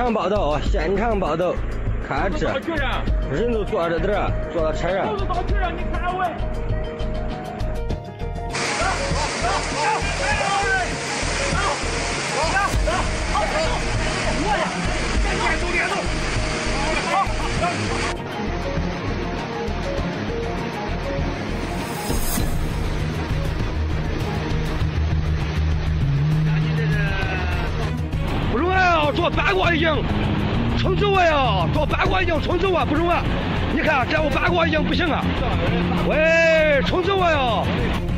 场报道，现场报道，看这人都坐着这儿，坐到车上。 都是到车上，你看我。 不容易啊，做八卦已经冲走我呀，做八卦已经冲走我，不容易。你看，在我八卦已经不行了，喂，冲走我呀。